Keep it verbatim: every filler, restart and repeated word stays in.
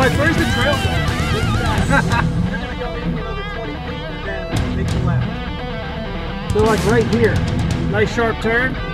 like, where's the trail? You're gonna go maybe another twenty feet and then make a left. So like right here, nice sharp turn.